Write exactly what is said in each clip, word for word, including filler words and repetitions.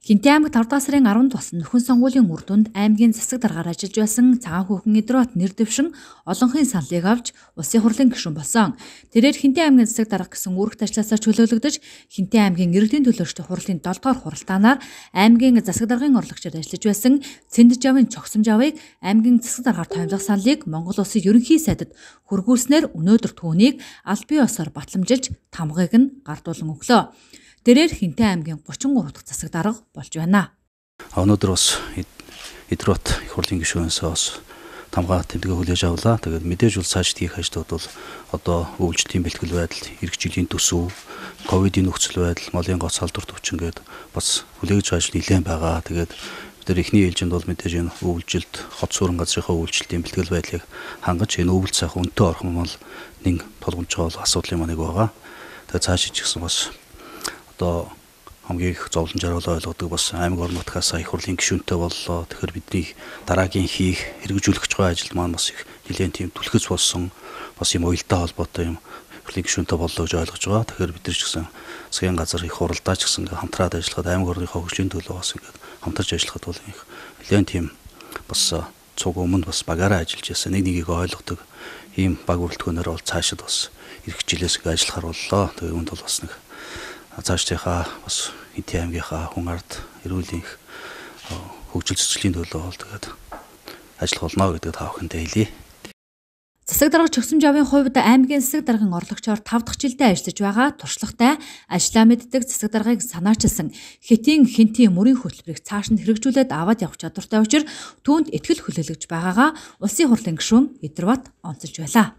Хинтээ аймагт тавд сарын арванд болсон нөхөн сонгуулийн үр дүнд аймгийн засаг даргаар ажиллаж байсан цагаан хүүхэн Идрбат нэр дэвшин олонхын саналыг авч улсын хурлын гишүүн болсон. Тэрээр Хинтээ аймгийн засаг дарга гэсэн үүрэгт ажилласаар чөлөөлөгдөж Хинтээ аймгийн иргэдийн төлөөлөгчдийн хурлын долоо дугаар хуралдаанаар аймгийн засаг даргын орлогчид ажиллаж байсан Цэндэж авын Чогсомж авыг аймгийн засаг даргаар томилох саналыг Монгол Улсын ерөнхий сайдад хүргүүлснээр өнөөдөр түүнийг аль бие усаар батламжилж тамгыг нь гардуулан өглөө. Тэрээр Хинтээ аймгийн гучин гурав дахь засаг дарга болж байна. Өнөөдөр бас Идрбат их хурлын гишүүнээс бас тамга тэмдэглээ хүлээж авлаа. Тэгээд мэдээж бол цааш хийх ажлууд бол одоо өвлжлийн бэлтгэл байдал, эрх жилийн төсөв, ковидын нөхцөл байдал, молын гоц халдварт өвчин гээд бас хүлээж ажил нэлээд байгаа. Тэгээд бид нар эхний ээлжинд бол мэдээж энэ өвлжилт, хот суурин газрынхаа өвлжилтийн бэлтгэл байдлыг хангаж энэ өвлөлт сайхан өнтөө орхон бол нэг тулгамж байгаа асуудлын маань нэг байгаа. Тэгээд цааш ч гэсэн бас одоо хамгийн их зовлон жаргал ойлгодог бас аймаг орон нутгаас их хурлын гишүүнтэй боллоо. Тэгэхээр бидний дараагийн хийх хэрэгжүүлэх байгаа ажил маань бас их нэлээд тийм түлхэц болсон бас юм уялдаа холбоотой юм хурлын гишүүнтэй боллоо гэж ойлгож байгаа. Тэгэхээр бид нар ч гэсэн засгийн газар их хуралдаач гэсэн хамтраад ажиллахад аймаг орныхоо хөгжлийн төлөө бас ингээд хамтарч ажиллахад бол их нэлээд тийм бас цуг өмнө бас багаараа ажиллаж яасан нэг нэгийг ойлгодог ийм баг бүрэлдэхүүнээр бол цаашид бас ирэх жилээс ингээд ажиллахаар боллоо. Тэгээ үүнд бол бас нэг цаашдынхаа бас Хинтээ аймгийнхаа хүн ард эрүүлийн хөгжил цэцлийн төлөө бол тэгээд ажиллах болно гэдэг та бүхэндээ хэлье. Засаг дарга Чогсомж авын хувьд аймгийн засаг даргын орлогчоор тав дахь жилдээ ажиллаж байгаа туршлагатай ажиллаа мэддэг засаг даргыг санаачилсан Хэтийн Хинтээ мөрийн хөтөлбөрийг цааш нь хэрэгжүүлээд аваад явах чадвартай учраас түүнд ихтгэл хүлээлгэж байгаагаа улсын хурлын гишүүн Идрбат онцолж байлаа.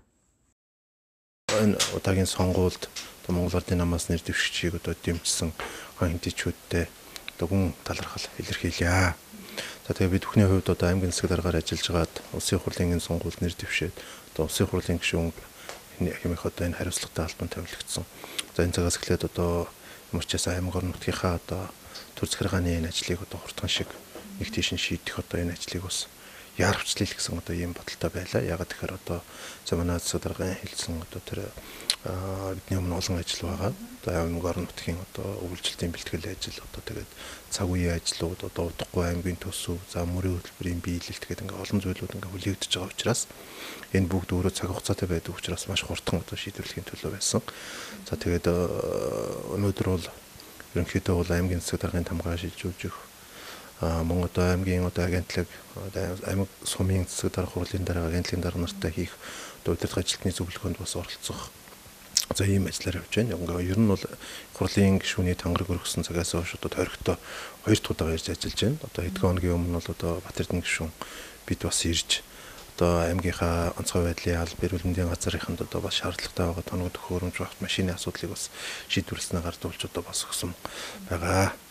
Энэ удаагийн сонгуульд Монгол Улсын намаас нэр дэвшигчийг одоо дэмжсэн хинтэйчүүдтэй одоо гүн талархал илэрхийлье. За тэгээ бид бүхний хувьд одоо аймгийн засаг даргаар ажиллаж байгаад улсын хурлын энэ сонгуульд нэр дэвшээд одоо улсын хурлын гишүүн хэмээх одоо энэ хариуцлагатай албан тавилагдсан. За энэ цагаас эхлээд одоо ямар ч байсан аймаг орон нутгийнхаа одоо төр захиргааны энэ ажлыг одоо хурдхан шиг нэг тийш нь шийдэх одоо энэ ажлыг бас яарвчлал гэсэн одоо ийм бодолтой байлаа. Ягаад тэгэхээр одоо заманаа засаг даргын хэлсэн одоо тэр бидний өмнө олон ажил байгаа. Одоо аймаг орон нутгийн одоо өвлжилтийн бэлтгэл ажил одоо тэгээд цаг үеийн ажлууд одоо удахгүй аймгийн төсөв, за мөрийн хөтөлбөрийн биелэлт гэдэг ингээ олон зүйлүүд ингээ хүлээгдэж байгаа учраас энэ бүгд өөрөө цаг хугацаатай байдаг учраас маш хурдхан одоо шийдвэрлэхийн төлөө байсан. За тэгээд өнөөдөр бол ерөнхийдөө бол аймгийн засаг даргын тамгаа шилжүүлж өгөх Монгол аймгийн одоо агентлаг аймаг сумын засаг дарга хурлын дараа агентлагийн дарга нартай хийх удирдах ажилтны зөвлөгөөнд бас оролцох. За ийм ажиллаар явж байна. Ингээ ер нь бол хурлын гишүүний тангараг өргөсөн цагаас хойш одоо тойрогтой хоёр дахь удаа ирж ажиллаж байна. Одоо хэдхэн хоногийн өмнө бол одоо Батэрдэн гишүүн бид бас ирж одоо аймгийнхаа онцгой байдлын алба эрүүл мэндийн газрынханд одоо бас шаардлагатай байгаа тоног төхөөрөмж багт машины асуудлыг бас шийдвэрлснээр гардуулж одоо бас өгсөн байгаа.